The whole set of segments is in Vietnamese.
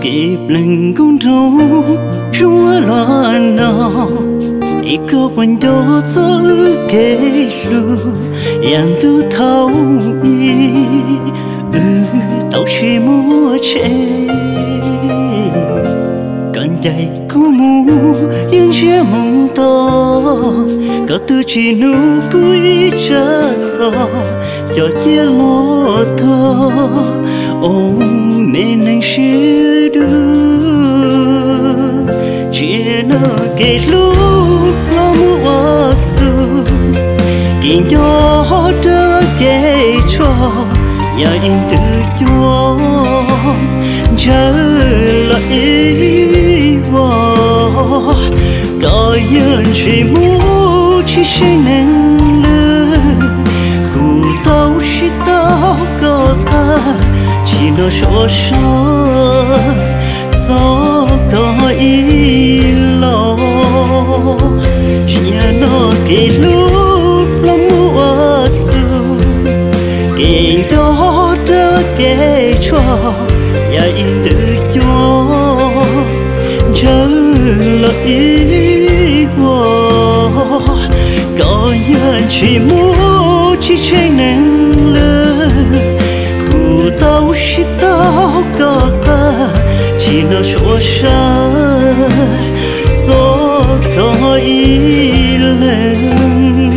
kịp lần con trâu chúa loạn nào ít có quanh đó gió kề lu yang tu thâu y tàu chỉ mua che cần dạy cú mu những chia mong to có tu chỉ nu cuối cha so cho chia lo thơ ôm mẹ nàng chia đưa chia nó kể lúc lo mua su kinh cho đỡ kể cho nhà in tự cho chờ lại hoa có yên chỉ muốn chỉ sinh nên lơ cụ tao chỉ tao có ta chỉ nó số số gió có ý lo chỉ nó kể lúc lo mua su kinh đó đỡ kể cho nhà in tự cho chờ lại hoa có yên chỉ muốn chỉ tranh nên lơ cụ tao chỉ tao có ta chỉ nó số xa gió có ý lên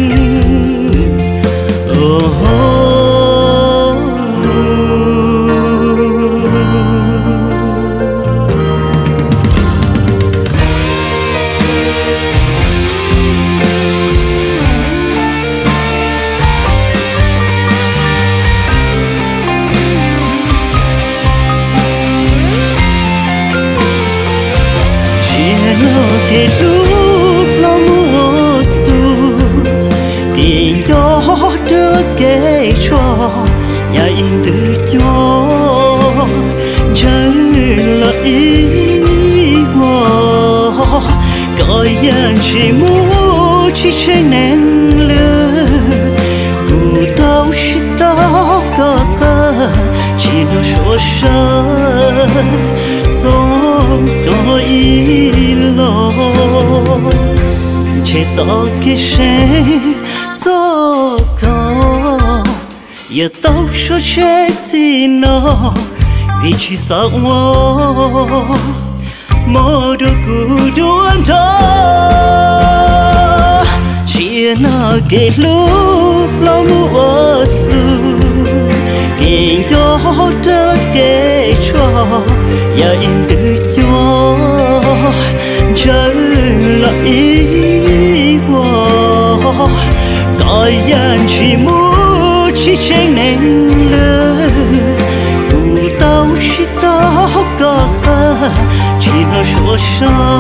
kể lúc lo mua su kinh cho đỡ kể cho nhà in tự cho chờ lại hoa có yên chỉ muốn chỉ tranh nên lơ cụ tao chỉ tao có cả chỉ nó số xa gió có ý lo chỉ gió kia sẽ gió có giờ tao số chết gì nó vì chỉ sợ quá mơ được cụ đuôn thơ chỉ nó kể lúc lo mua su kinh cho đỡ kể cho nhà in tự cho chờ lại hoa có yên chỉ muốn chỉ tranh nên lơ cụ tao chỉ tao có ta chỉ nó số xa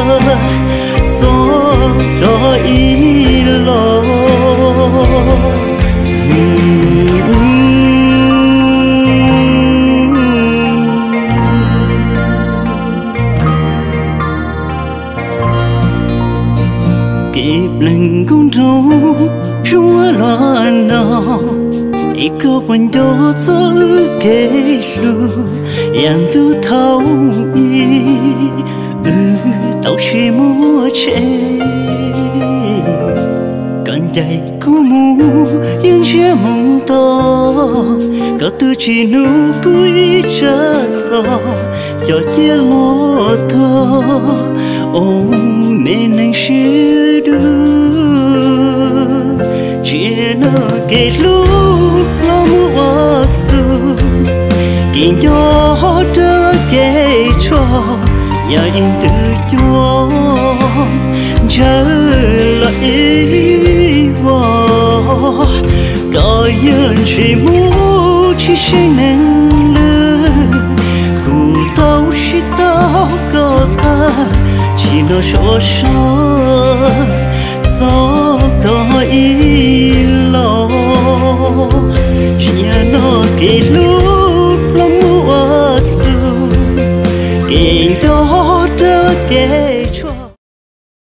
gió có ý lo kịp lần con trâu chúa loạn nào ít có quanh đó gió kề lu yang tu thâu y tao chỉ mua che cần dạy cú mu những chia mong to có tu chỉ nu cuối cha so cho chia lo thơ ôm mẹ nàng chia đưa chia nó kể lúc lo mua su kinh cho đỡ kể cho nhà in tự cho chờ lại hoa có yên chỉ muốn chỉ tranh nên lơ cụ tao chỉ tao có ta chỉ nó số xa gió có ý lo chỉ nó kể lúc